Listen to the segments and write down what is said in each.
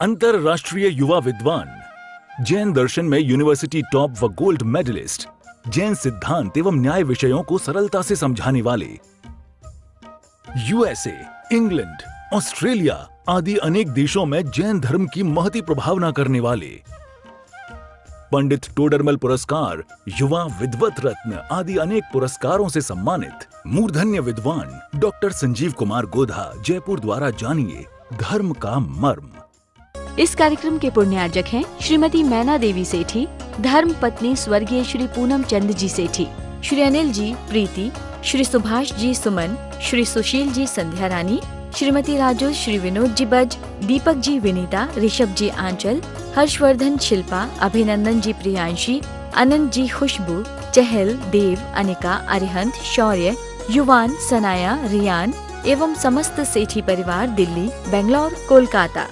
अंतरराष्ट्रीय युवा विद्वान, जैन दर्शन में यूनिवर्सिटी टॉप व गोल्ड मेडलिस्ट, जैन सिद्धांत एवं न्याय विषयों को सरलता से समझाने वाले, यूएसए, इंग्लैंड, ऑस्ट्रेलिया आदि अनेक देशों में जैन धर्म की महती प्रभावना करने वाले, पंडित टोडरमल पुरस्कार, युवा विद्वत रत्न आदि अनेक पुरस्कारों से सम्मानित मूर्धन्य विद्वान डॉक्टर संजीव कुमार गोधा जयपुर द्वारा जानिए धर्म का मर्म। इस कार्यक्रम के पुण्यार्जक हैं श्रीमती मैना देवी सेठी, धर्म पत्नी स्वर्गीय श्री पूनम चंद जी सेठी, श्री अनिल जी प्रीति, श्री सुभाष जी सुमन, श्री सुशील जी संध्या रानी, श्रीमती राजू, श्री विनोद जी बज, दीपक जी विनीता, ऋषभ जी आंचल, हर्षवर्धन शिल्पा, अभिनंदन जी प्रियांशी, अनंत जी खुशबू, चहल, देव, अनिका, अरिहंत, शौर्य, युवान, सनाया, रियान एवं समस्त सेठी परिवार दिल्ली, बेंगलोर, कोलकाता।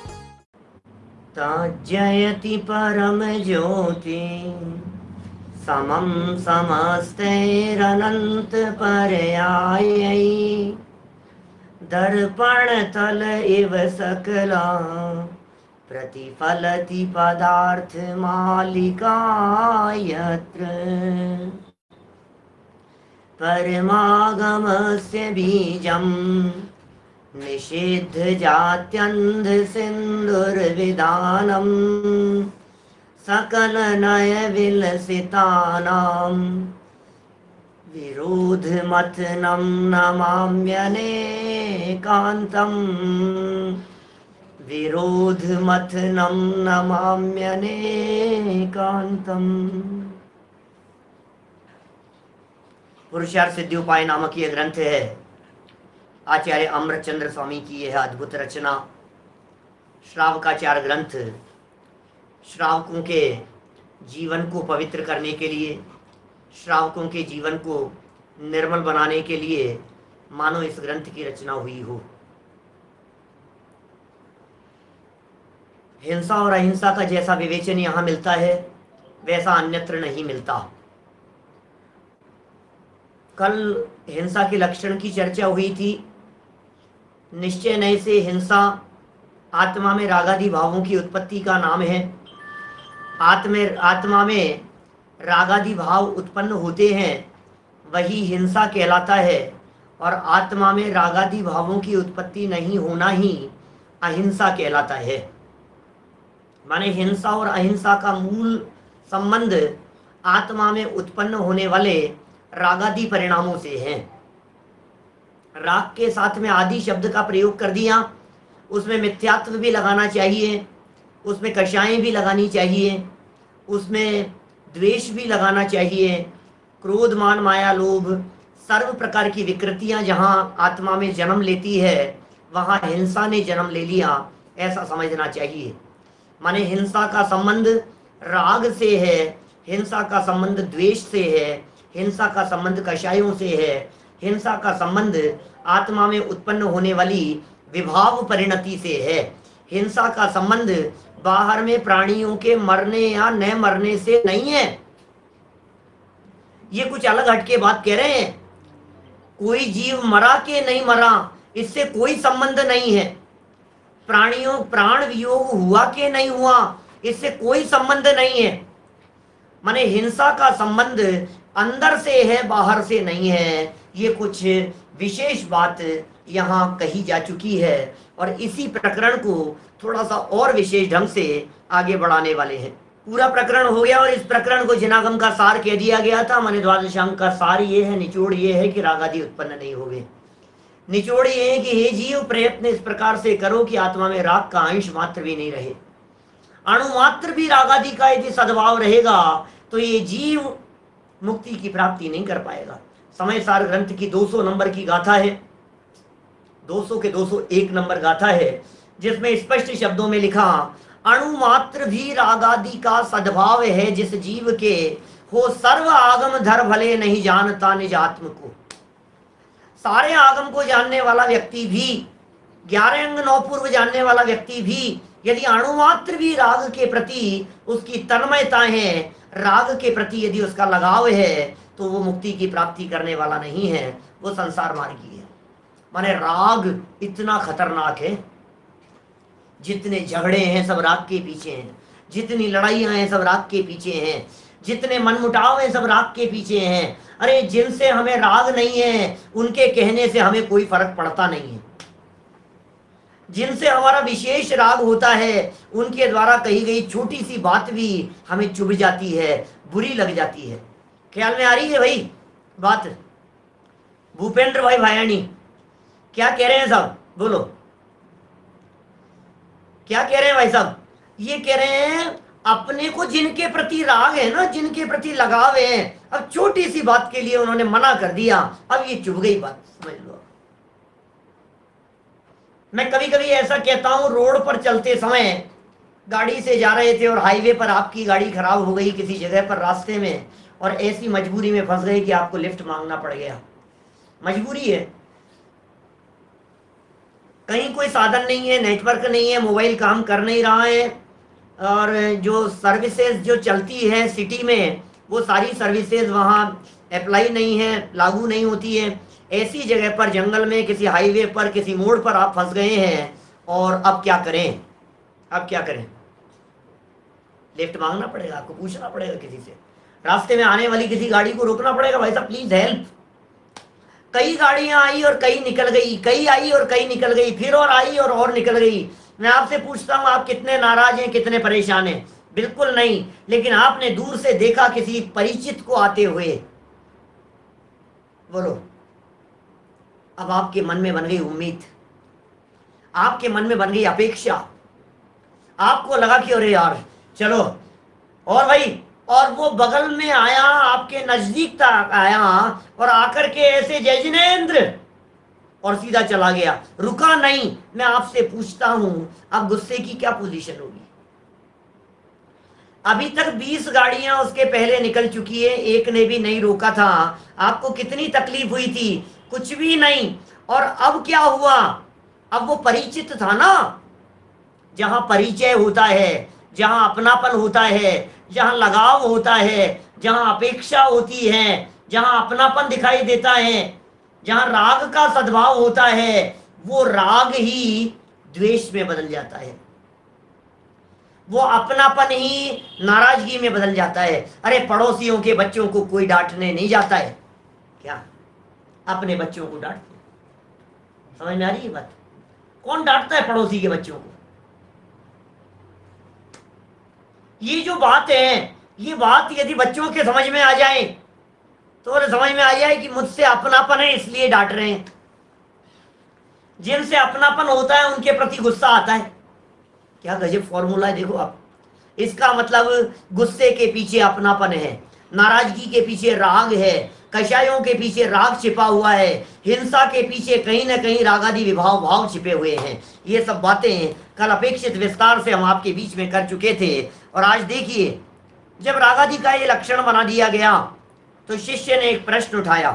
जयति परम ज्योति समं समस्तैरनंत पर्यायै दर्पण तल इव सकला प्रतिफलति पदार्थ मालिका यत्र परमागमस्य बीजं निषिद्ध जात्यंध सिंदुर्विधानम सकल नय विलसितानां विरोध मथनं नमाम्यनेकान्तं विरोध मथनं नमाम्यनेकान्तं। पुरुषार्थ सिद्धि उपाय नामक यह ग्रंथ है आचार्य अमृतचंद्र स्वामी की यह अद्भुत रचना। श्रावकाचार ग्रंथ श्रावकों के जीवन को पवित्र करने के लिए, श्रावकों के जीवन को निर्मल बनाने के लिए मानो इस ग्रंथ की रचना हुई हो। हिंसा और अहिंसा का जैसा विवेचन यहाँ मिलता है वैसा अन्यत्र नहीं मिलता। कल हिंसा के लक्षण की चर्चा हुई थी। निश्चय नय से हिंसा आत्मा में रागादि भावों की उत्पत्ति का नाम है। आत्मा में रागादि भाव उत्पन्न होते हैं वही हिंसा कहलाता है, और आत्मा में रागादि भावों की उत्पत्ति नहीं होना ही अहिंसा कहलाता है। माने हिंसा और अहिंसा का मूल संबंध आत्मा में उत्पन्न होने वाले रागादि परिणामों से है। राग के साथ में आदि शब्द का प्रयोग कर दिया, उसमें मिथ्यात्व भी लगाना चाहिए, उसमें कषायें भी लगानी चाहिए, उसमें द्वेष भी लगाना चाहिए। क्रोध, मान, माया, लोभ सर्व प्रकार की विकृतियां जहां आत्मा में जन्म लेती है वहां हिंसा ने जन्म ले लिया, ऐसा समझना चाहिए। माने हिंसा का संबंध राग से है, हिंसा का संबंध द्वेष से है, हिंसा का संबंध कषायों से है, हिंसा का संबंध आत्मा में उत्पन्न होने वाली विभाव परिणति से है, हिंसा का संबंध बाहर में प्राणियों के मरने या न मरने से नहीं है। ये कुछ अलग हटके बात कह रहे हैं। कोई जीव मरा के नहीं मरा इससे कोई संबंध नहीं है। प्राणियों प्राण वियोग हुआ के नहीं हुआ इससे कोई संबंध नहीं है। माने हिंसा का संबंध अंदर से है, बाहर से नहीं है। ये कुछ विशेष बात यहाँ कही जा चुकी है और इसी प्रकरण को थोड़ा सा और विशेष ढंग से आगे बढ़ाने वाले हैं। पूरा प्रकरण हो गया और इस प्रकरण को जिनागम का सार कह दिया गया था। माने द्वादशांग का सार ये है, निचोड़ ये है कि रागादि उत्पन्न नहीं होंगे। निचोड़ ये है कि हे जीव, प्रयत्न इस प्रकार से करो कि आत्मा में राग का अंश मात्र भी नहीं रहे। अणु मात्र भी रागादि का यदि सद्भाव रहेगा तो ये जीव मुक्ति की प्राप्ति नहीं कर पाएगा। समय सार ग्रंथ की 200 नंबर की गाथा है, 200 के 201 नंबर गाथा है, जिसमें स्पष्ट शब्दों में लिखा, अणु मात्र भी रागादि का सद्भाव है जिस जीव के हो सर्व आगम धर भले नहीं जानता निज आत्म को। सारे आगम को जानने वाला व्यक्ति भी, 11 अंग 9 पूर्व जानने वाला व्यक्ति भी यदि अणुमात्र भी राग के प्रति उसकी तन्मयता है, राग के प्रति यदि उसका लगाव है, तो वो मुक्ति की प्राप्ति करने वाला नहीं है, वो संसार मार्गी है। माने राग इतना खतरनाक है जितने झगड़े हैं सब राग के पीछे हैं, जितनी लड़ाइयां हैं सब राग के पीछे हैं, जितने मनमुटाव हैं सब राग के पीछे हैं। अरे जिनसे हमें राग नहीं है उनके कहने से हमें कोई फर्क पड़ता नहीं है, जिनसे हमारा विशेष राग होता है उनके द्वारा कही गई छोटी सी बात भी हमें चुभ जाती है, बुरी लग जाती है। ख्याल में आ रही है भाई बात? भूपेंद्र भाई भायानी क्या कह रहे हैं साहब, बोलो क्या कह रहे हैं भाई साहब? ये कह रहे हैं अपने को जिनके प्रति राग है ना, जिनके प्रति लगाव है, अब छोटी सी बात के लिए उन्होंने मना कर दिया, अब ये चुभ गई बात, समझ लो। मैं कभी कभी ऐसा कहता हूं, रोड पर चलते समय गाड़ी से जा रहे थे और हाईवे पर आपकी गाड़ी खराब हो गई किसी जगह पर रास्ते में, और ऐसी मजबूरी में फंस गए कि आपको लिफ्ट मांगना पड़ गया, मजबूरी है, कहीं कोई साधन नहीं है, नेटवर्क नहीं है, मोबाइल काम कर नहीं रहा है, और जो सर्विसेज जो चलती है सिटी में वो सारी सर्विसेज वहाँ अप्लाई नहीं है, लागू नहीं होती है। ऐसी जगह पर जंगल में किसी हाईवे पर किसी मोड़ पर आप फंस गए हैं, और अब क्या करें? अब क्या करें? लिफ्ट मांगना पड़ेगा, आपको पूछना पड़ेगा किसी से, रास्ते में आने वाली किसी गाड़ी को रोकना पड़ेगा, भाई साहब प्लीज हेल्प। कई गाड़ियां आई और कई निकल गई, कई आई और कई निकल गई, फिर और आई और निकल गई। मैं आपसे पूछता हूं आप कितने नाराज हैं, कितने परेशान हैं? बिल्कुल नहीं, लेकिन आपने दूर से देखा किसी परिचित को आते हुए, बोलो, अब आपके मन में बन गई उम्मीद, आपके मन में बन गई अपेक्षा, आपको लगा कि अरे यार चलो, और भाई, और वो बगल में आया, आपके नजदीक तक आया और आकर के ऐसे जय जिनेंद्र, और सीधा चला गया, रुका नहीं। मैं आपसे पूछता हूं अब गुस्से की क्या पोजीशन होगी? अभी तक 20 गाड़ियां उसके पहले निकल चुकी है, एक ने भी नहीं रोका था, आपको कितनी तकलीफ हुई थी? कुछ भी नहीं। और अब क्या हुआ? अब वो परिचित था ना, जहां परिचय होता है, जहां अपनापन होता है, जहां लगाव होता है, जहां अपेक्षा होती है, जहां अपनापन दिखाई देता है, जहां राग का सद्भाव होता है, वो राग ही द्वेष में बदल जाता है, वो अपनापन ही नाराजगी में बदल जाता है। अरे पड़ोसियों के बच्चों को कोई डांटने नहीं जाता है क्या? अपने बच्चों को डांटते, समझ में आ रही है बात? कौन डांटता है पड़ोसी के बच्चों को? ये जो बात है, ये बात यदि बच्चों के समझ में आ जाए तो समझ में आ जाए कि मुझसे अपनापन है इसलिए डांट रहे हैं। जिनसे अपनापन होता है उनके प्रति गुस्सा आता है। क्या गजब फॉर्मूला है, देखो आप। इसका मतलब गुस्से के पीछे अपनापन है, नाराजगी के पीछे राग है, कषायों के पीछे राग छिपा हुआ है, हिंसा के पीछे कहीं ना कहीं रागादि विभाव भाव छिपे हुए हैं। ये सब बातें कल अपेक्षित विस्तार से हम आपके बीच में कर चुके थे। और आज देखिए, जब रागादि का ये लक्षण बना दिया गया तो शिष्य ने एक प्रश्न उठाया,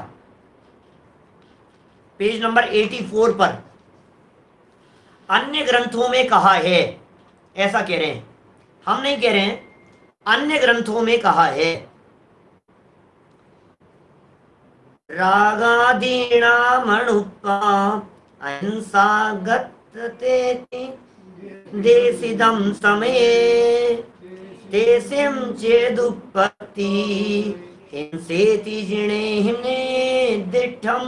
पेज नंबर 84 पर। अन्य ग्रंथों में कहा है, ऐसा कह रहे हैं, हम नहीं कह रहे हैं, अन्य ग्रंथों में कहा है, रागादीनामणुपा अहिंसा गत्तेति देसिदं समये देसिं चेदुपत्ति हिंसेति जिणे हिमने दिठम।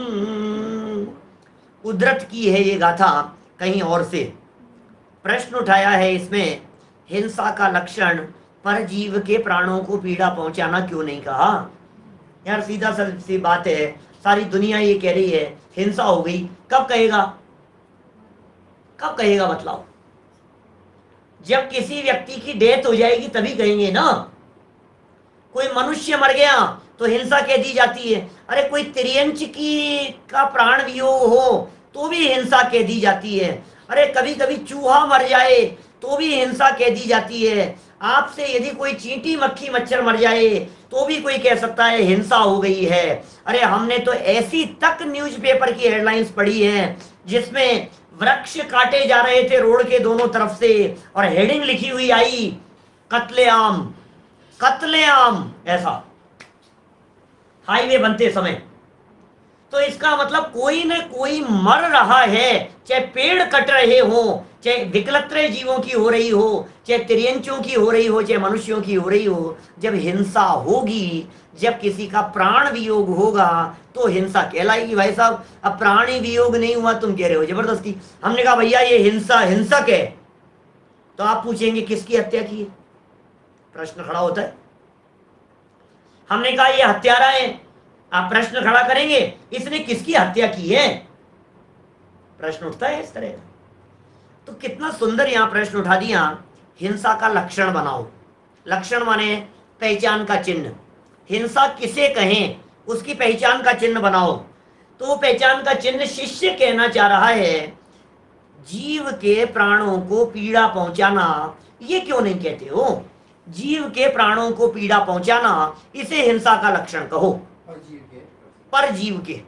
उद्धृत की है ये गाथा कहीं और से। प्रश्न उठाया है इसमें, हिंसा का लक्षण पर जीव के प्राणों को पीड़ा पहुंचाना क्यों नहीं कहा? यार सीधा सी बात है, सारी दुनिया ये कह रही है हिंसा हो गई, कब कहेगा? कब कहेगा बतलाओ? जब किसी व्यक्ति की डेथ हो जाएगी तभी कहेंगे ना। कोई मनुष्य मर गया तो हिंसा कह दी जाती है। अरे कोई तिर्यंच की का प्राण वियोग हो तो भी हिंसा कह दी जाती है। अरे कभी कभी चूहा मर जाए तो भी हिंसा कह दी जाती है। आपसे यदि कोई चींटी मक्खी मच्छर मर जाए तो भी कोई कह सकता है हिंसा हो गई है। अरे हमने तो ऐसी तक न्यूज़पेपर की हेडलाइंस पढ़ी है जिसमें वृक्ष काटे जा रहे थे रोड के दोनों तरफ से और हेडिंग लिखी हुई आई, कत्लेआम, कत्लेआम, ऐसा हाईवे बनते समय। तो इसका मतलब कोई न कोई मर रहा है, चाहे पेड़ कट रहे हो, चाहे विकलत्रय जीवों की हो रही हो, चाहे तिर्यंचों की हो रही हो, चाहे मनुष्यों की हो रही हो। जब हिंसा होगी, जब किसी का प्राण वियोग होगा तो हिंसा कहलाएगी। भाई साहब, अब प्राणी वियोग नहीं हुआ, तुम कह रहे हो जबरदस्ती। हमने कहा भैया ये हिंसा हिंसक है, तो आप पूछेंगे किसकी हत्या की है, प्रश्न खड़ा होता है। हमने कहा ये हत्यारा है, आप प्रश्न खड़ा करेंगे इसने किसकी हत्या की है, प्रश्न उठता है इस तरह। तो कितना सुंदर यहां प्रश्न उठा दिया, हिंसा का लक्षण बनाओ। लक्षण माने पहचान का चिन्ह। हिंसा किसे कहें, उसकी पहचान का चिन्ह बनाओ। तो पहचान का चिन्ह शिष्य कहना चाह रहा है, जीव के प्राणों को पीड़ा पहुंचाना, ये क्यों नहीं कहते हो, जीव के प्राणों को पीड़ा पहुंचाना, इसे हिंसा का लक्षण कहो। पर जीव के,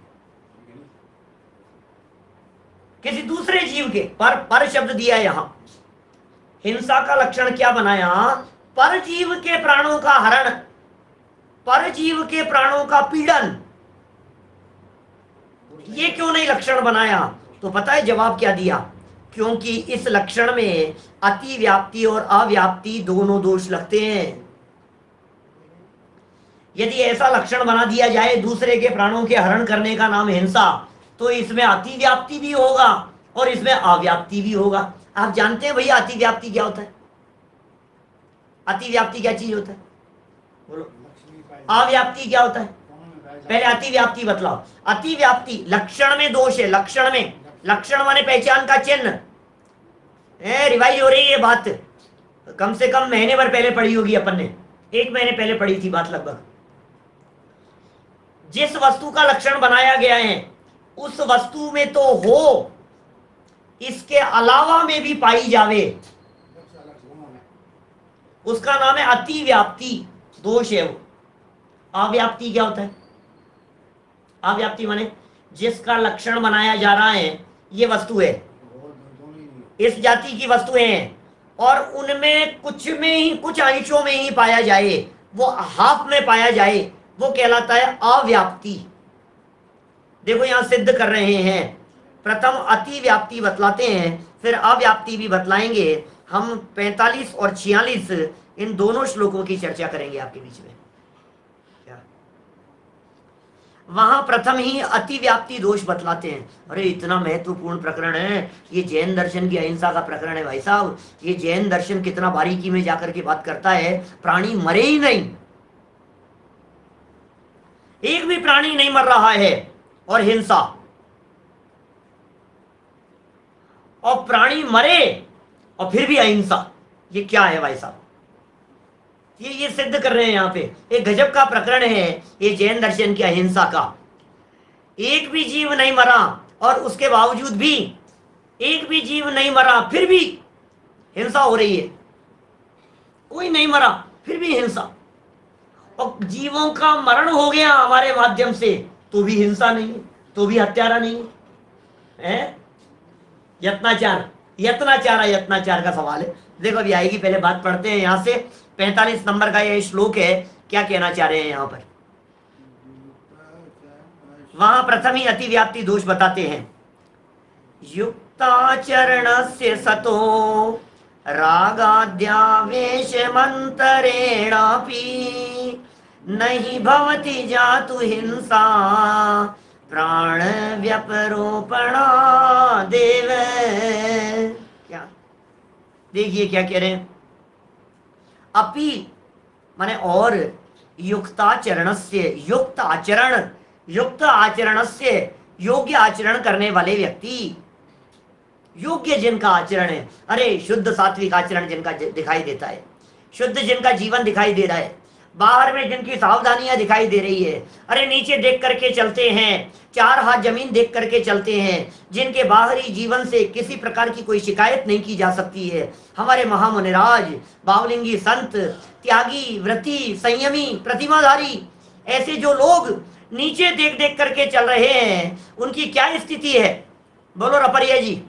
किसी दूसरे जीव के, पर शब्द दिया यहां। हिंसा का लक्षण क्या बनाया, पर जीव के प्राणों का हरण, पर जीव के प्राणों का पीड़न, ये क्यों नहीं लक्षण बनाया। तो पता है जवाब क्या दिया, क्योंकि इस लक्षण में अति व्याप्ति और अव्याप्ति दोनों दोष लगते हैं। यदि ऐसा लक्षण बना दिया जाए दूसरे के प्राणों के हरण करने का नाम हिंसा, तो इसमें अति व्याप्ति भी होगा और इसमें अव्याप्ति भी होगा। आप जानते हैं भैया अति व्याप्ति क्या होता है, अति व्याप्ति क्या चीज होता है, बोलो। अव्याप्ति क्या होता है, पहले अति व्याप्ति बतलाओ। अति व्याप्ति लक्षण में दोष है, लक्षण में, लक्षण माने पहचान का चिन्ह। रिवाइज हो रही है बात, कम से कम महीने भर पहले पढ़ी होगी अपन ने, 1 महीने पहले पढ़ी थी बात लगभग। जिस वस्तु का लक्षण बनाया गया है उस वस्तु में तो हो, इसके अलावा में भी पाई जावे, उसका नाम है अति व्याप्ति, दोष है वो। अव्याप्ति क्या होता है, अव्याप्ति माने जिसका लक्षण बनाया जा रहा है, ये वस्तु है, इस जाति की वस्तुएं हैं और उनमें कुछ में ही, कुछ अंशों में ही पाया जाए, वो हाफ में पाया जाए, वो कहलाता है अव्याप्ति। देखो यहां सिद्ध कर रहे हैं, प्रथम अति व्याप्ति बतलाते हैं, फिर अव्याप्ति भी बतलाएंगे। हम 45 और 46 इन दोनों श्लोकों की चर्चा करेंगे आपके बीच में। क्या वहां प्रथम ही अति व्याप्ति दोष बतलाते हैं। अरे इतना महत्वपूर्ण प्रकरण है, ये जैन दर्शन की अहिंसा का प्रकरण है भाई साहब। ये जैन दर्शन कितना बारीकी में जाकर के बात करता है, प्राणी मरे ही नहीं, एक भी प्राणी नहीं मर रहा है, और हिंसा, और प्राणी मरे और फिर भी अहिंसा, ये क्या है भाई साहब, ये सिद्ध कर रहे हैं यहाँ पे। एक गजब का प्रकरण है ये जैन दर्शन की अहिंसा का। एक भी जीव नहीं मरा और उसके बावजूद भी, एक भी जीव नहीं मरा फिर भी हिंसा हो रही है। कोई नहीं मरा फिर भी हिंसा, और जीवों का मरण हो गया हमारे माध्यम से तो भी हिंसा नहीं है, तो भी हत्यारा नहीं है। यत्नाचार, यत्नाचार का सवाल है। देखो अभी आएगी, पहले बात पढ़ते हैं यहां से। 45 नंबर का ये श्लोक है, क्या कहना चाह रहे हैं यहां पर। वहां प्रथम ही अति व्याप्ति दोष बताते हैं। युक्ताचरणस्य सतो रागाद्यावेश मंतरेणापि नहीं भवति जातु हिंसा प्राण व्यपरोपणा देव। क्या देखिए क्या कह रहे हैं, अपि माने और, युक्ताचरणस्य, युक्त आचरण, युक्त आचरणस्य योग्य आचरण करने वाले व्यक्ति, योग्य जिनका आचरण है। अरे शुद्ध सात्विक आचरण जिनका दिखाई देता है, शुद्ध जिनका जीवन दिखाई दे रहा है, बाहर में जिनकी सावधानियां दिखाई दे रही है, अरे नीचे देख करके चलते हैं, 4 हाथ जमीन देख करके चलते हैं, जिनके बाहरी जीवन से किसी प्रकार की कोई शिकायत नहीं की जा सकती है। हमारे महामुनिराज, बावलिंगी संत, त्यागी, व्रती, संयमी, प्रतिमाधारी, ऐसे जो लोग नीचे देख देख करके चल रहे हैं, उनकी क्या स्थिति है, बोलो रपरिया जी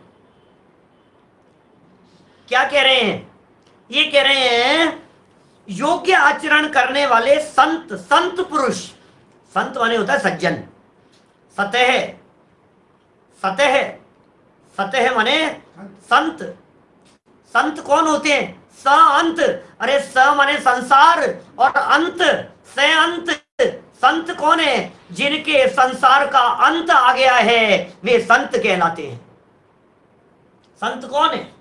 क्या कह रहे हैं। ये कह रहे हैं योग्य आचरण करने वाले संत, संत पुरुष, संत माने होता है सज्जन, सतह, सतह, सतह माने संत। संत कौन होते हैं? स अंत। अरे स माने संसार और अंत, से अंत। संत कौन है? जिनके संसार का अंत आ गया है वे संत कहलाते हैं। संत कौन है?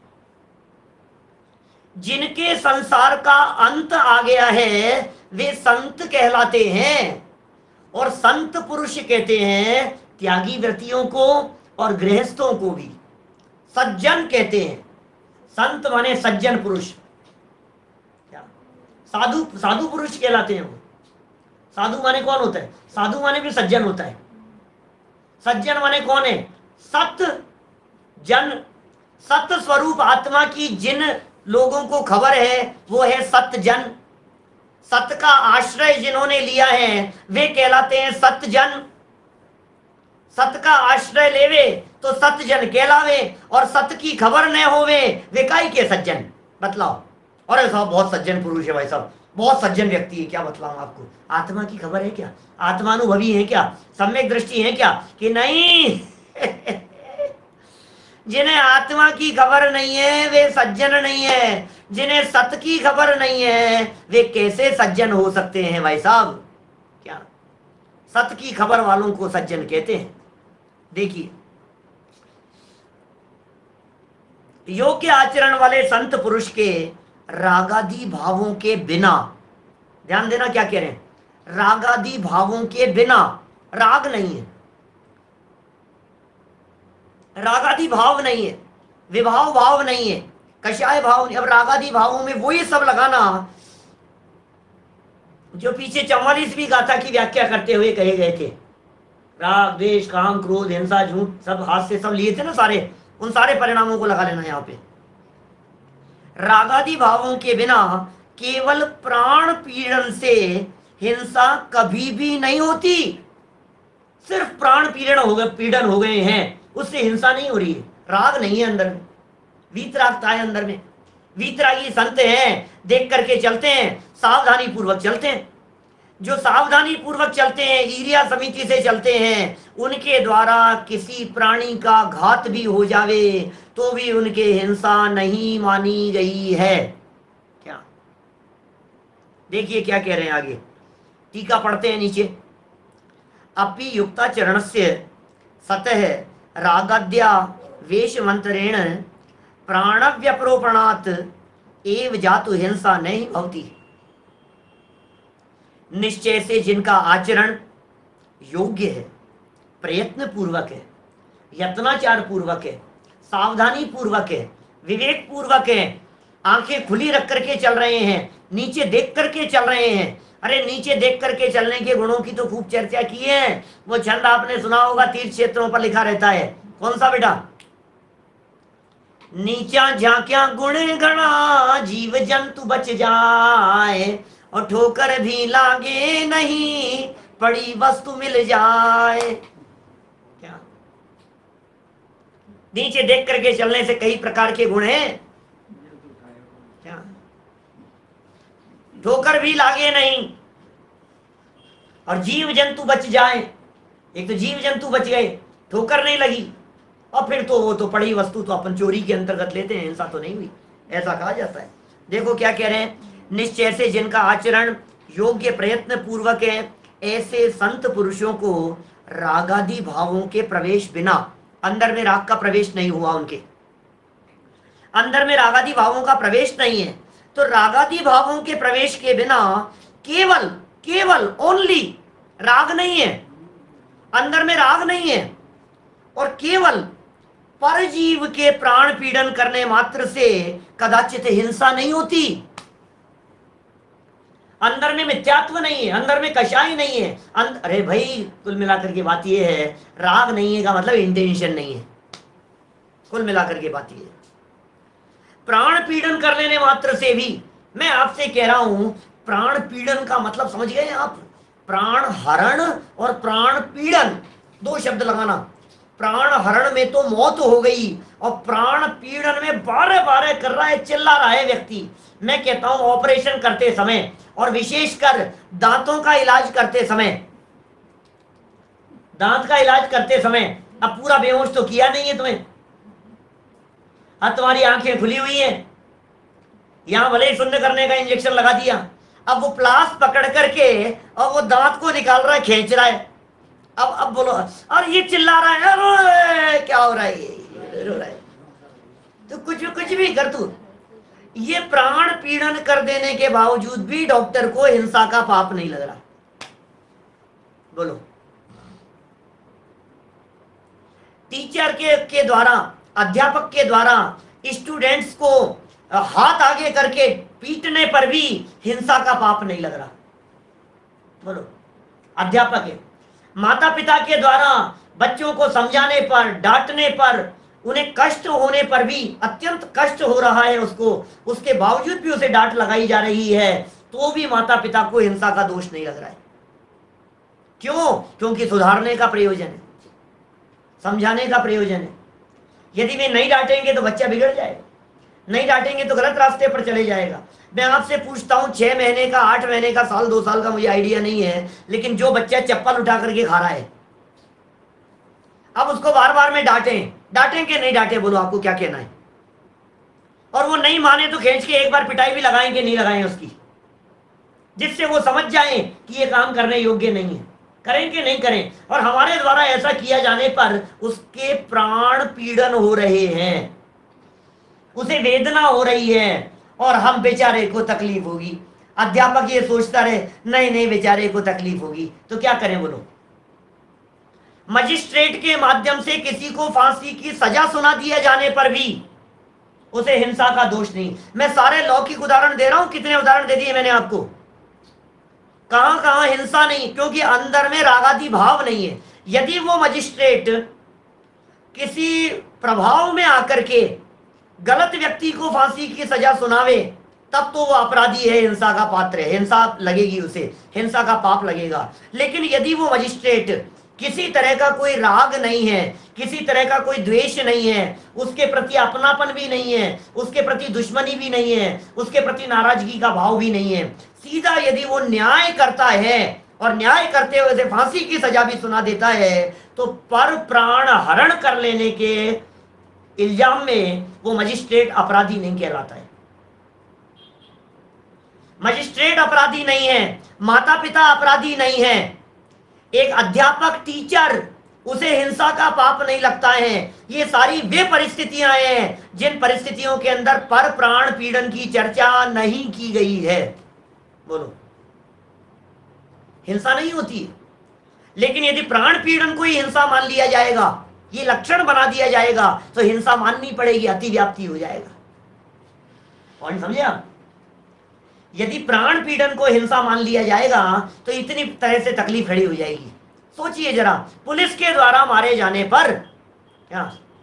जिनके संसार का अंत आ गया है वे संत कहलाते हैं। और संत पुरुष कहते हैं त्यागी व्रतियों को और गृहस्थों को भी। सज्जन कहते हैं, संत माने सज्जन पुरुष। क्या साधु? साधु पुरुष कहलाते हैं वो। साधु माने कौन होता है? साधु माने भी सज्जन होता है। सज्जन माने कौन है? सत जन, सत स्वरूप आत्मा की जिन लोगों को खबर है वो है सत जन। सत का आश्रय जिन्होंने लिया है वे कहलाते हैं सत जन। सत का आश्रय लेवे तो सत जन कहलावे, और सत की खबर न होवे वे काई के सज्जन। बतलाओ। अरे साहब बहुत सज्जन पुरुष है भाई साहब, बहुत सज्जन व्यक्ति है। क्या बतलाऊं आपको? आत्मा की खबर है क्या? आत्मानुभवी है क्या? सम्यक दृष्टि है क्या? कि नहीं? जिन्हें आत्मा की खबर नहीं है वे सज्जन नहीं है। जिन्हें सत की खबर नहीं है वे कैसे सज्जन हो सकते हैं भाई साहब? क्या सत की खबर वालों को सज्जन कहते हैं? देखिए, योग्य आचरण वाले संत पुरुष के रागादि भावों के बिना, ध्यान देना क्या कह रहे हैं, रागादि भावों के बिना, राग नहीं है, रागादि भाव नहीं है, विभाव भाव नहीं है, कषाय भाव नहीं। अब रागादि भावों में वही सब लगाना जो पीछे 44वीं गाथा की व्याख्या करते हुए कहे गए थे। राग, द्वेष, काम, क्रोध, हिंसा, झूठ, सब हाथ से सब लिए थे ना सारे, उन सारे परिणामों को लगा लेना यहाँ पे। रागादि भावों के बिना केवल प्राण पीड़न से हिंसा कभी भी नहीं होती। सिर्फ प्राण पीड़न हो गए हैं, उससे हिंसा नहीं हो रही है। राग नहीं है अंदर में, वीतरागता है अंदर में। वीतरागी संत हैं, देख करके चलते हैं, सावधानी पूर्वक चलते हैं। जो सावधानी पूर्वक चलते हैं, ईर्ष्या समिति से चलते हैं, उनके द्वारा किसी प्राणी का घात भी हो जावे तो भी उनके हिंसा नहीं मानी गई है। क्या देखिए क्या कह रहे हैं आगे, टीका पढ़ते हैं नीचे। अपि युक्ताचरणस्य सतः रागाद्या वेश मंत्रेण प्राणव्यप्रोपणात् एव जातु हिंसा नहीं भवति। निश्चय से जिनका आचरण योग्य है, प्रयत्न पूर्वक है, यत्नाचार पूर्वक है, सावधानी पूर्वक है, विवेक पूर्वक है, आंखें खुली रख करके चल रहे हैं, नीचे देख करके चल रहे हैं। अरे नीचे देख करके चलने के गुणों की तो खूब चर्चा की है। वो छंद आपने सुना होगा, तीर्थ क्षेत्रों पर लिखा रहता है। कौन सा बेटा? नीचा झांक्या गुण गणा जीव जंतु बच जाए, और ठोकर भी लागे नहीं पड़ी वस्तु मिल जाए। क्या नीचे देख करके चलने से कई प्रकार के गुण हैं। क्या ठोकर भी लागे नहीं और जीव जंतु बच जाए। एक तो जीव जंतु बच गए, ठोकर नहीं लगी, और फिर तो वो तो पड़ी वस्तु तो अपन चोरी के अंतर्गत लेते हैं, हिंसा तो नहीं हुई, ऐसा कहा जाता है। देखो क्या कह रहे हैं, निश्चय से जिनका आचरण योग्य प्रयत्न पूर्वक है, ऐसे संत पुरुषों को रागादि भावों के प्रवेश बिना, अंदर में राग का प्रवेश नहीं हुआ, उनके अंदर में रागादि भावों का प्रवेश नहीं है, तो रागादि भावों के प्रवेश के बिना केवल केवल ओनली राग नहीं है, अंदर में राग नहीं है, और केवल परजीव के प्राण पीड़न करने मात्र से कदाचित हिंसा नहीं होती। अंदर में मिथ्यात्व नहीं है, अंदर में कषाय नहीं है। अरे भाई कुल मिलाकर के बात यह है, राग नहीं है का मतलब इंटेंशन नहीं है। कुल मिलाकर के बात यह है, प्राण पीड़न कर लेने मात्र से भी, मैं आपसे कह रहा हूं, प्राण पीड़न का मतलब समझ गए आप? प्राण हरण और प्राण पीड़न, दो शब्द लगाना। प्राण हरण में तो मौत हो गई, और प्राण पीड़न में बारह बारह कर रहा है, चिल्ला रहा है व्यक्ति। मैं कहता हूं ऑपरेशन करते समय, और विशेषकर दांतों का इलाज करते समय, दांत का इलाज करते समय अब पूरा बेहोश तो किया नहीं है तुम्हें, अब तुम्हारी आंखें खुली हुई हैं, यहां भले ही शून्य करने का इंजेक्शन लगा दिया, अब वो प्लास पकड़ करके और वो दांत को निकाल रहा है, खींच रहा है। अब बोलो, और ये चिल्ला रहा है, अरे क्या हो रहा है, ये रो रहा है, तो कुछ भी कर तू। ये प्राण पीड़न कर देने के बावजूद भी डॉक्टर को हिंसा का पाप नहीं लग रहा। बोलो, टीचर के द्वारा, अध्यापक के द्वारा स्टूडेंट्स को हाथ आगे करके पीटने पर भी हिंसा का पाप नहीं लग रहा। बोलो, अध्यापक है, माता पिता के द्वारा बच्चों को समझाने पर, डांटने पर, उन्हें कष्ट होने पर भी, अत्यंत कष्ट हो रहा है उसको, उसके बावजूद भी उसे डांट लगाई जा रही है, तो भी माता पिता को हिंसा का दोष नहीं लग रहा है। क्यों? क्योंकि सुधारने का प्रयोजन है, समझाने का प्रयोजन है। यदि वे नहीं डांटेंगे तो बच्चा बिगड़ जाएगा, नहीं डांटेंगे तो गलत रास्ते पर चले जाएगा। मैं आपसे पूछता हूं, 6 महीने का, 8 महीने का, साल, 2 साल का, मुझे आइडिया नहीं है, लेकिन जो बच्चा चप्पल उठा करके खा रहा है, अब उसको बार बार में डांटें कि नहीं डांटे? बोलो, आपको क्या कहना है? और वो नहीं माने तो खींच के एक बार पिटाई भी लगाएं कि नहीं लगाएं उसकी, जिससे वो समझ जाएं कि ये काम करने योग्य नहीं है। करें कि नहीं करें? और हमारे द्वारा ऐसा किया जाने पर उसके प्राण पीड़न हो रहे हैं, उसे वेदना हो रही है, और हम बेचारे को तकलीफ होगी। अध्यापक ये सोचता रहे, नहीं बेचारे को तकलीफ होगी, तो क्या करें? बोलो, मजिस्ट्रेट के माध्यम से किसी को फांसी की सजा सुना दिया जाने पर भी उसे हिंसा का दोष नहीं। मैं सारे लौकिक उदाहरण दे रहा हूं, कितने उदाहरण दे दिए मैंने आपको, कहां कहां हिंसा नहीं, क्योंकि अंदर में रागादि भाव नहीं है। यदि वो मजिस्ट्रेट किसी प्रभाव में आकर के गलत व्यक्ति को फांसी की सजा सुनावे, तब तो वो अपराधी है, हिंसा का पात्र है, हिंसा लगेगी उसे, हिंसा का पाप लगेगा। लेकिन यदि वो मजिस्ट्रेट किसी तरह का कोई राग नहीं है, किसी तरह का कोई द्वेष नहीं है, उसके प्रति अपनापन भी नहीं है, उसके प्रति दुश्मनी भी नहीं है, उसके प्रति नाराजगी का भाव भी नहीं है, सीधा यदि वो न्याय करता है और न्याय करते हुए फांसी की सजा भी सुना देता है, तो पर प्राण हरण कर लेने के इल्जाम में वो मजिस्ट्रेट अपराधी नहीं कहलाता है। मजिस्ट्रेट अपराधी नहीं है, माता पिता अपराधी नहीं है, एक अध्यापक, टीचर, उसे हिंसा का पाप नहीं लगता है। ये सारी वे परिस्थितियां हैं जिन परिस्थितियों के अंदर पर प्राण पीड़न की चर्चा नहीं की गई है। बोलो, हिंसा नहीं होती है। लेकिन यदि प्राण पीड़न को ही हिंसा मान लिया जाएगा, ये लक्षण बना दिया जाएगा, तो हिंसा माननी पड़ेगी, अतिव्याप्ति हो जाएगा। और समझे आप? यदि प्राण पीड़न को हिंसा मान लिया जाएगा तो इतनी तरह से तकलीफ खड़ी हो जाएगी। सोचिए जरा, पुलिस के द्वारा मारे जाने पर क्या,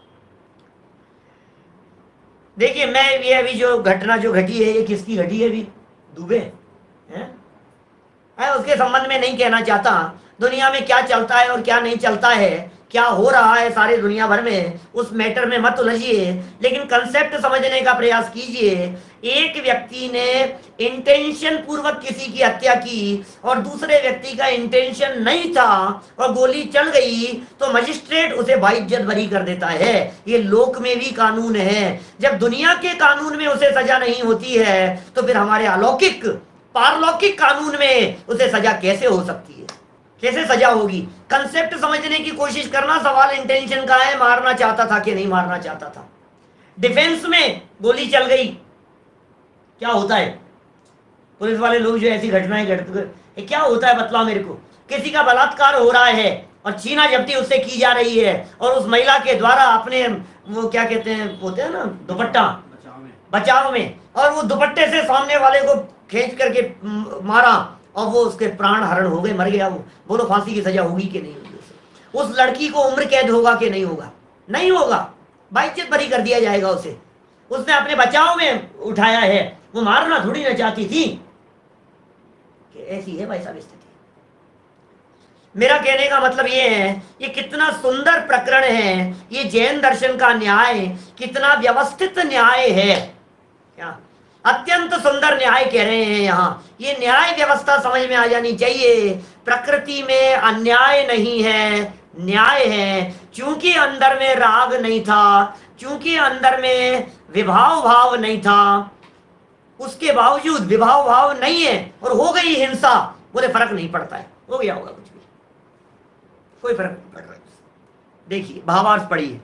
देखिए, मैं ये अभी जो घटना जो घटी है, ये किसकी घटी है? अभी दुबे है, मैं उसके संबंध में नहीं कहना चाहता। दुनिया में क्या चलता है और क्या नहीं चलता है, क्या हो रहा है सारी दुनिया भर में, उस मैटर में मत उलझिए, लेकिन कंसेप्ट समझने का प्रयास कीजिए। एक व्यक्ति ने इंटेंशन पूर्वक किसी की हत्या की और दूसरे व्यक्ति का इंटेंशन नहीं था और गोली चल गई, तो मजिस्ट्रेट उसे बाइज्जत बरी कर देता है। ये लोक में भी कानून है। जब दुनिया के कानून में उसे सजा नहीं होती है, तो फिर हमारे अलौकिक पारलौकिक कानून में उसे सजा कैसे हो सकती है? कैसे सजा होगी? कंसेप्ट समझने की कोशिश करना। सवाल इंटेंशन का है, मारना चाहता था कि नहीं मारना चाहता था। डिफेंस में गोली चल गई, क्या होता है? पुलिस वाले लोग जो ऐसी घटनाएं घटती, क्या होता है बतलाओ मेरे को। किसी का बलात्कार हो रहा है और छीना झपटी उससे की जा रही है, और उस महिला के द्वारा अपने वो क्या कहते हैं, होते हैं ना, दुपट्टा, बचाव में, और वो दुपट्टे से सामने वाले को खींच करके मारा और वो उसके प्राण हरण हो गए, मर गया वो। बोलो, फांसी की सजा होगी कि नहीं होगी? उस लड़की को उम्र कैद होगा कि नहीं होगा? नहीं होगा, बाइज्जत बरी कर दिया जाएगा उसे। उसने अपने बचाव में उठाया है, वो मारना थोड़ी ना चाहती थी। कि ऐसी है भाई साहब स्थिति। मेरा कहने का मतलब ये है, ये कितना सुंदर प्रकरण है, ये जैन दर्शन का न्याय कितना व्यवस्थित न्याय है। क्या अत्यंत सुंदर न्याय कह रहे हैं यहाँ। ये न्याय व्यवस्था समझ में आ जानी चाहिए। प्रकृति में अन्याय नहीं है, न्याय है। क्योंकि अंदर में राग नहीं था, क्योंकि अंदर में विभाव भाव नहीं था, उसके बावजूद विभाव भाव नहीं है और हो गई हिंसा, बोले फर्क नहीं पड़ता है, हो गया होगा कुछ भी, कोई फर्क नहीं पड़ रहा है। देखिए भावार्थ पढ़िए,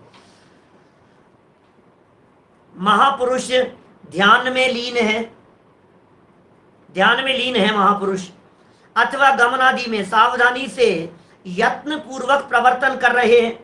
महापुरुष ध्यान में लीन है, ध्यान में लीन है महापुरुष, अथवा गमनादि में सावधानी से यत्न पूर्वक प्रवर्तन कर रहे हैं,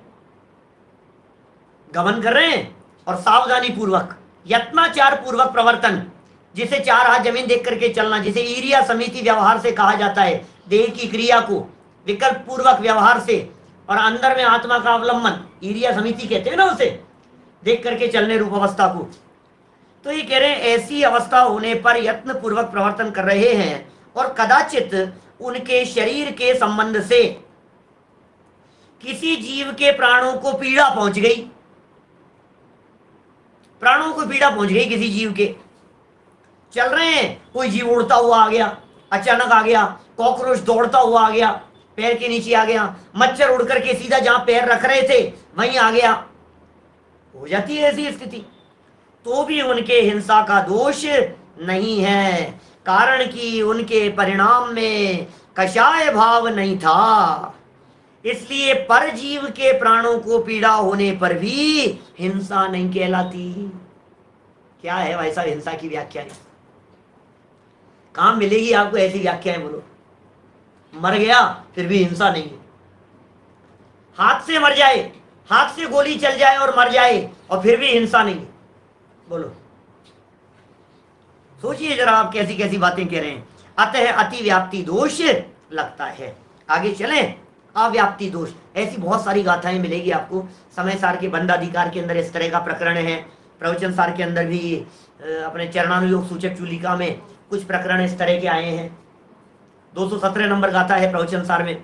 गमन कर रहे हैं और सावधानी पूर्वक, यत्नाचार पूर्वक प्रवर्तन, जिसे चार हाथ जमीन देख करके चलना, जिसे ईरिया समिति व्यवहार से कहा जाता है, देह की क्रिया को विकल्प पूर्वक व्यवहार से और अंदर में आत्मा का अवलंबन, ईरिया समिति कहते हैं ना उसे, देख करके चलने रूप अवस्था को। तो ये कह रहे हैं ऐसी अवस्था होने पर यत्न पूर्वक प्रवर्तन कर रहे हैं और कदाचित उनके शरीर के संबंध से किसी जीव के प्राणों को पीड़ा पहुंच गई, प्राणों को पीड़ा पहुंच गई किसी जीव के, चल रहे हैं, कोई जीव उड़ता हुआ आ गया, अचानक आ गया, कॉकरोच दौड़ता हुआ आ गया, पैर के नीचे आ गया, मच्छर उड़ करके सीधा जहां पैर रख रहे थे वहीं आ गया, हो जाती है ऐसी स्थिति, तो भी उनके हिंसा का दोष नहीं है, कारण कि उनके परिणाम में कषाय भाव नहीं था, इसलिए पर जीव के प्राणों को पीड़ा होने पर भी हिंसा नहीं कहलाती। क्या है भाई साहब हिंसा की व्याख्या? कहां मिलेगी आपको ऐसी व्याख्याएं? बोलो, मर गया फिर भी हिंसा नहीं है, हाथ से मर जाए, हाथ से गोली चल जाए और मर जाए और फिर भी हिंसा नहीं है, बोलो, सोचिए जरा आप कैसी कैसी बातें कह रहे हैं। अतः अति व्याप्ति दोष लगता है। आगे चलें, अव्याप्ति दोष, ऐसी बहुत सारी गाथाएं मिलेगी आपको। समय सार के बंदाधिकार के अंदर इस तरह का प्रकरण है, प्रवचन सार के अंदर भी अपने चरणानुयोग सूचक चूलिका में कुछ प्रकरण इस तरह के आए हैं। 217 नंबर गाथा है प्रवचन सार में।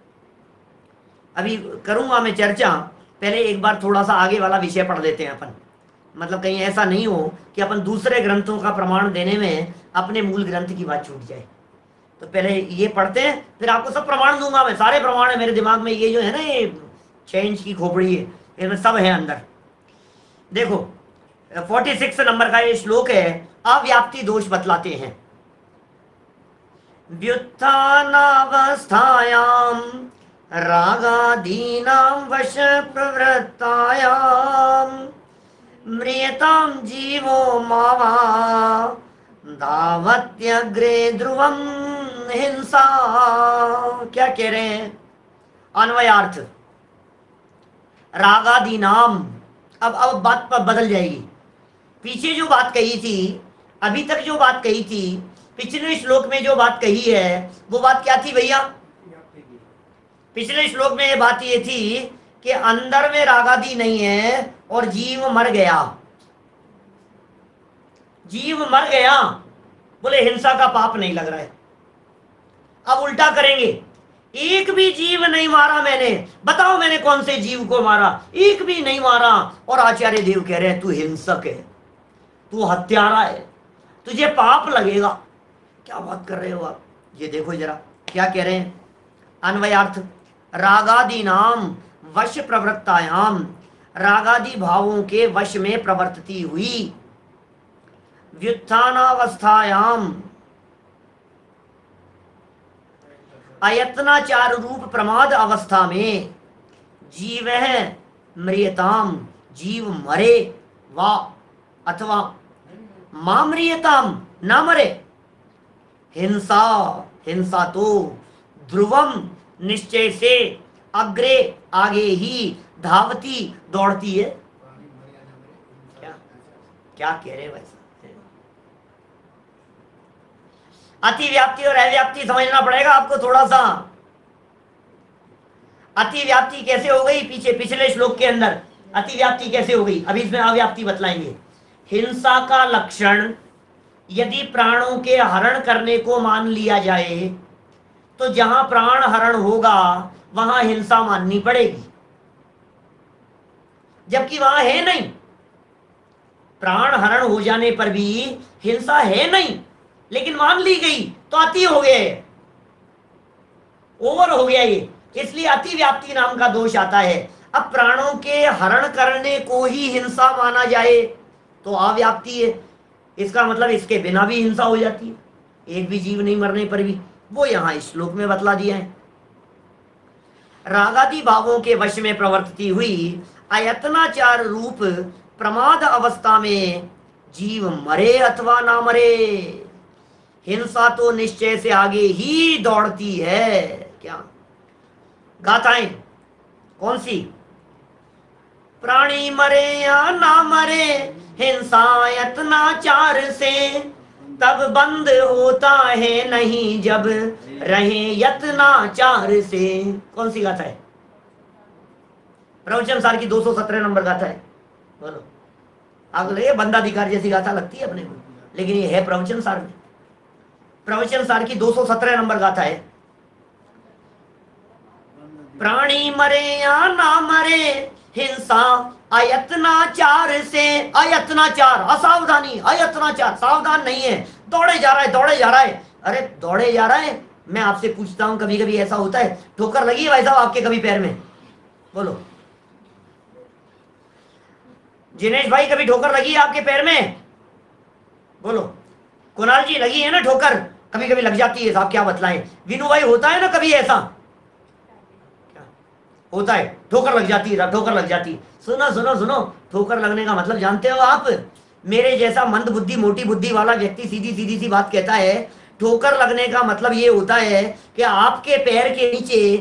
अभी करूंगा मैं चर्चा, पहले एक बार थोड़ा सा आगे वाला विषय पढ़ लेते हैं अपन, मतलब कहीं ऐसा नहीं हो कि अपन दूसरे ग्रंथों का प्रमाण देने में अपने मूल ग्रंथ की बात छूट जाए। तो पहले ये पढ़ते हैं, फिर आपको सब प्रमाण दूंगा मैं, सारे प्रमाण है मेरे दिमाग में, ये जो है ना ये 6 इंच की खोपड़ी है, इसमें सब है अंदर। देखो 46 नंबर का ये श्लोक है, अव्याप्ति दोष बतलाते हैं। व्युत्थानावस्थायाम रागादीनां वश प्रवृत्तायाम म्रियतां जीवो मावा धावत्यग्रे ध्रुवम हिंसा। क्या कह रहे हैं? अन्वयार्थ, रागादि नाम, अब बात बदल जाएगी। पीछे जो बात कही थी, अभी तक जो बात कही थी, पिछले श्लोक में जो बात कही है वो बात क्या थी भैया? पिछले श्लोक में ये बात ये थी कि अंदर में रागादि नहीं है और जीव मर गया, जीव मर गया, बोले हिंसा का पाप नहीं लग रहा है। अब उल्टा करेंगे, एक भी जीव नहीं मारा मैंने, बताओ मैंने कौन से जीव को मारा? एक भी नहीं मारा। और आचार्य देव कह रहे हैं तू हिंसक है, तू हत्यारा है, तुझे पाप लगेगा। क्या बात कर रहे हो आप? ये देखो जरा क्या कह रहे हैं। अन्वयार्थ, रागादि नाम वश प्रवृत्तायाम, रागादि भावों के वश में प्रवर्तती हुई, व्युत्थानावस्थायाम, अयत्नाचार रूप प्रमाद अवस्था में, जीव है म्रियताम, जीव मरे, वा अथवा माम्रियताम, ना मरे, हिंसा, हिंसा तो ध्रुवम, निश्चय से, अग्रे, आगे ही, धावती, दौड़ती है। क्या क्या कह रहे वैसा? अतिव्याप्ति और अव्याप्ति समझना पड़ेगा आपको थोड़ा सा। अतिव्याप्ति कैसे हो गई? पीछे पिछले श्लोक के अंदर अतिव्याप्ति कैसे हो गई, अभी इसमें अव्याप्ति बतलाएंगे। हिंसा का लक्षण यदि प्राणों के हरण करने को मान लिया जाए तो जहां प्राण हरण होगा वहां हिंसा माननी पड़ेगी, जबकि वहां है नहीं। प्राण हरण हो जाने पर भी हिंसा है नहीं, लेकिन मान ली गई तो अति हो गया, ओवर हो गया ये। इसलिए अतिव्याप्ति नाम का दोष आता है। अब प्राणों के हरण करने को ही हिंसा माना जाए तो अव्याप्ति है, इसका मतलब इसके बिना भी हिंसा हो जाती है, एक भी जीव नहीं मरने पर भी। वो यहां इस श्लोक में बतला दिया है। रागादि भावों के वश में प्रवर्तती हुई अयत्नाचार रूप प्रमाद अवस्था में जीव मरे अथवा ना मरे, हिंसा तो निश्चय से आगे ही दौड़ती है। क्या गाथाएं कौन सी? प्राणी मरे या ना मरे हिंसा यत्नाचार से, तब बंद होता है नहीं जब रहे यत्नाचार से। कौन सी गाथा है? प्रवचन सार की 217 नंबर गाथा है। बोलो। अगले बंदाधिकार जैसी गाथा लगती है अपने को, लेकिन ये है प्रवचन सार में। प्रवचन सार की 217 नंबर गाथा है। प्राणी मरे या ना मरे हिंसा अयत्नाचार से। अयत्नाचार असावधानी, अयत्नाचार सावधान नहीं है, दौड़े जा रहा है, दौड़े जा रहा है। अरे दौड़े जा रहा है, मैं आपसे पूछता हूं कभी कभी ऐसा होता है ठोकर लगी है भाई साहब आपके कभी पैर में? बोलो जिनेश भाई, कभी ठोकर लगी है आपके पैर में? बोलो कुणाल जी, लगी है ना ठोकर? कभी कभी लग जाती है साहब, क्या बतलाएं। विनू भाई, होता है ना कभी ऐसा? क्या होता है? ठोकर लग जाती है, ठोकर लग जाती है। सुनो सुनो सुनो, ठोकर लगने का मतलब जानते हो आप? मेरे जैसा मंद बुद्धि मोटी बुद्धि वाला व्यक्ति सीधी सीधी सी बात कहता है, ठोकर लगने का मतलब ये होता है कि आपके पैर के नीचे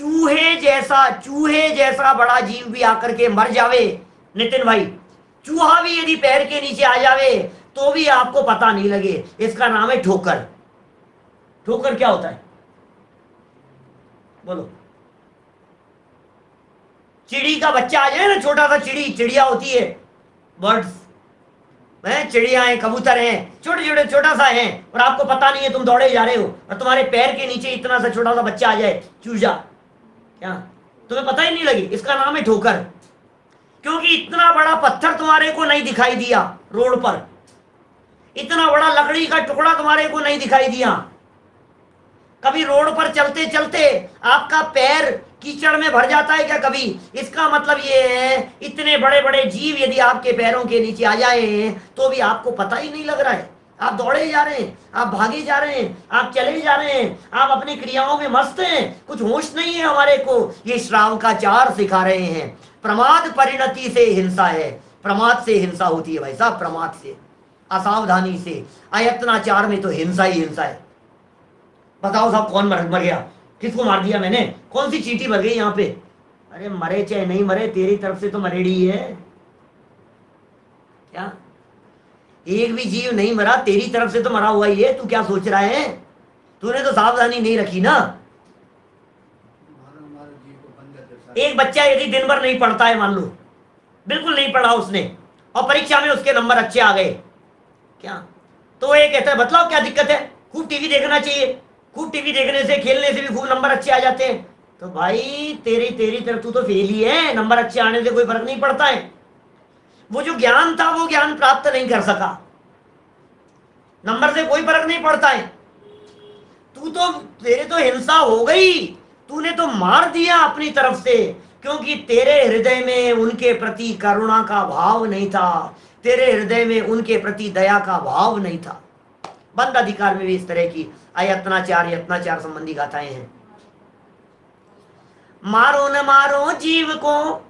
चूहे जैसा बड़ा जीव भी आकर के मर जावे। नितिन भाई, चूहा भी यदि पैर के नीचे आ जावे तो भी आपको पता नहीं लगे, इसका नाम है ठोकर। ठोकर क्या होता है? बोलो। चिड़ी का बच्चा आ जाए ना, छोटा सा चिड़िया होती है, बर्ड्स हैं, चिड़िया हैं, कबूतर हैं, छोटे छोटे छोटा सा है, और आपको पता नहीं है, तुम दौड़े जा रहे हो और तुम्हारे पैर के नीचे इतना सा छोटा सा बच्चा आ जाए, चूजा, क्या तुम्हें पता ही नहीं लगी? इसका नाम है ठोकर। क्योंकि इतना बड़ा पत्थर तुम्हारे को नहीं दिखाई दिया रोड पर, इतना बड़ा लकड़ी का टुकड़ा तुम्हारे को नहीं दिखाई दिया। कभी रोड पर चलते चलते आपका पैर कीचड़ में भर जाता है क्या कभी? इसका मतलब ये है, इतने बड़े बड़े जीव यदि आपके पैरों के नीचे आ जाए तो भी आपको पता ही नहीं लग रहा है। आप दौड़े जा रहे हैं, आप भागे जा रहे हैं, आप चले जा रहे हैं, आप अपनी क्रियाओं में मस्त हैं, कुछ होश नहीं है हमारे को। ये श्रावकाचार सिखा रहे हैं। प्रमाद परिणति से हिंसा है, प्रमाद से हिंसा होती है भाई साहब, प्रमाद से, असावधानी से। अयत्नाचार में तो हिंसा ही हिंसा है। बताओ साहब कौन मर गया? किसको मार दिया मैंने? कौन सी चींटी मर गई यहाँ पे? अरे मरे चाहे नहीं मरे, तेरी तरफ से तो मरेड़ी है। क्या एक भी जीव नहीं मरा, तेरी तरफ से तो मरा हुआ ही है। तू क्या सोच रहा है? तूने तो सावधानी नहीं रखी ना। एक बच्चा यदि दिन भर नहीं पढ़ता है, मान लो बिल्कुल नहीं पढ़ा उसने, और परीक्षा में उसके नंबर अच्छे आ गए, क्या तो ये कहता है बतलाओ क्या दिक्कत है? खूब टीवी देखना चाहिए, खूब टीवी देखने से खेलने से भी खूब नंबर अच्छे आ जाते हैं। तो भाई तेरी तरफ तू तो फेल ही है, नंबर अच्छे आने से कोई फर्क नहीं पड़ता है। वो जो ज्ञान था वो ज्ञान प्राप्त नहीं कर सका, नंबर से कोई फर्क नहीं पड़ता है। तेरे तो हिंसा हो गई, तूने तो मार दिया अपनी तरफ से, क्योंकि तेरे हृदय में उनके प्रति करुणा का भाव नहीं था, तेरे हृदय में उनके प्रति दया का भाव नहीं था। बंद अधिकार में भी इस तरह की अयत्नाचार यत्नाचार संबंधी गाथाएं हैं। मारो न मारो जीव को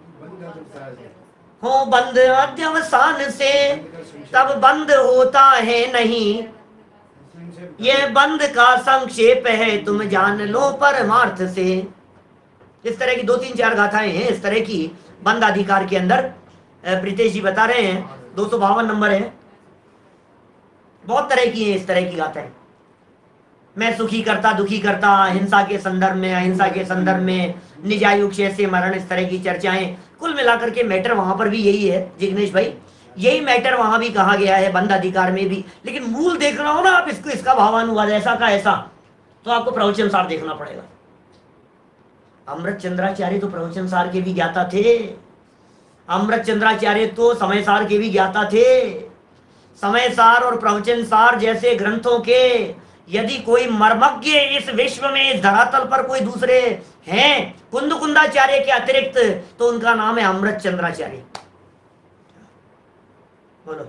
हो बंद अध्यवसान से, तब बंद होता है नहीं, ये बंद का संक्षेप है, तुम जान लो परमार्थ से। इस तरह की 2-3-4 गाथाएं हैं इस तरह की बंद अधिकार के अंदर। प्रीतेश जी बता रहे हैं 252 नंबर है। बहुत तरह की हैं इस तरह की गाथाएं। मैं सुखी करता दुखी करता, हिंसा के संदर्भ में, अहिंसा के संदर्भ में, निजायु क्षय से मरण, इस तरह की चर्चाएं। कुल मिलाकर के मैटर वहां पर भी यही है जिग्नेश भाई, यही मैटर वहां भी कहा गया है, बंद अधिकार में भी। लेकिन मूल देखना हो ना आप इसको, इसका भावानुवाद ऐसा का ऐसा, तो आपको प्रवचन सार देखना पड़ेगा। अमृत चंद्राचार्य तो प्रवचन सार के भी ज्ञाता थे, अमृत चंद्राचार्य तो समय सार के भी ज्ञाता थे। समय सार और प्रवचन सार जैसे ग्रंथों के यदि कोई मर्मज्ञ इस विश्व में, इस धरातल पर कोई दूसरे हैं कुंद-कुंदाचार्य के अतिरिक्त, तो उनका नाम है अमृत चंद्राचार्य। बोलो,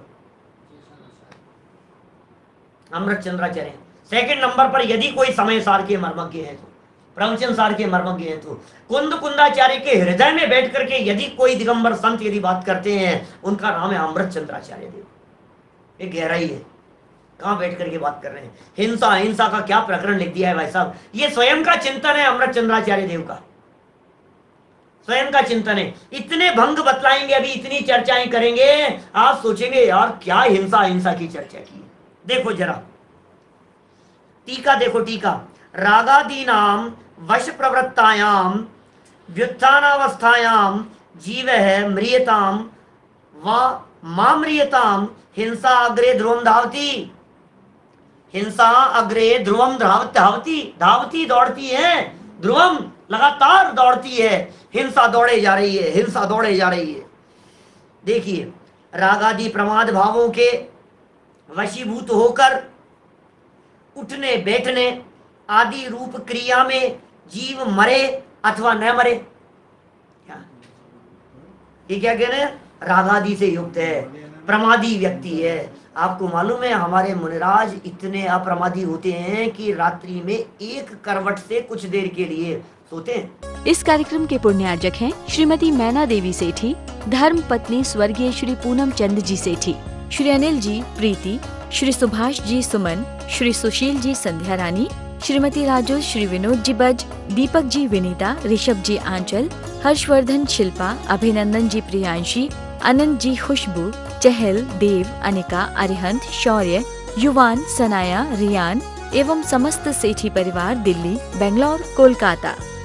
अमृत चंद्राचार्य। सेकंड नंबर पर यदि कोई समय सार के मर्मज्ञ है, तो प्रवचन सार के मर्मज्ञ है, तो कुंद-कुंदाचार्य के हृदय में बैठ करके यदि कोई दिगंबर संत यदि बात करते हैं, उनका नाम है अमृत चंद्राचार्य देव। ये गहराई है, कहां बैठ करके बात कर रहे हैं। हिंसा, हिंसा का क्या प्रकरण लिख दिया है भाई साहब। ये स्वयं का चिंतन है अमृत चंद्राचार्य देव का, स्वयं का चिंतन है। इतने भंग बतलाएंगे, अभी इतनी चर्चाएं करेंगे, आप सोचेंगे यार क्या हिंसा, हिंसा की चर्चा की। देखो जरा टीका, देखो टीका। रागादि नाम वश प्रवृत्तायाम व्युत्थानावस्थायाम जीव है म्रियताम व माम्रियताम हिंसा अग्रे ध्रुवम धावती। हिंसा अग्रे ध्रुवम धावती, धावती दौड़ती है, ध्रुवम लगातार दौड़ती है, हिंसा दौड़े जा रही है, हिंसा दौड़े जा रही है। देखिए, रागादि प्रमाद भावों के वशीभूत होकर उठने बैठने आदि रूप क्रिया में जीव मरे अथवा न मरे। क्या ये क्या कह रहे हैं? रागादि से युक्त है, प्रमादी व्यक्ति है। आपको मालूम है हमारे मुनिराज इतने अप्रमादी होते हैं कि रात्रि में एक करवट से कुछ देर के लिए सोते हैं। इस कार्यक्रम के पुण्यार्जक हैं श्रीमती मैना देवी सेठी, धर्म पत्नी स्वर्गीय श्री पूनम चंद जी सेठी, श्री अनिल जी प्रीति, श्री सुभाष जी सुमन, श्री सुशील जी संध्या रानी, श्रीमती राजू, श्री विनोद जी बज, दीपक जी विनीता, ऋषभ जी आंचल, हर्षवर्धन शिल्पा, अभिनंदन जी प्रियांशी, अनंत जी खुशबू, चहल, देव, अनिका, अरिहंत, शौर्य, युवान, सनाया, रियान एवं समस्त सेठी परिवार दिल्ली, बेंगलोर, कोलकाता।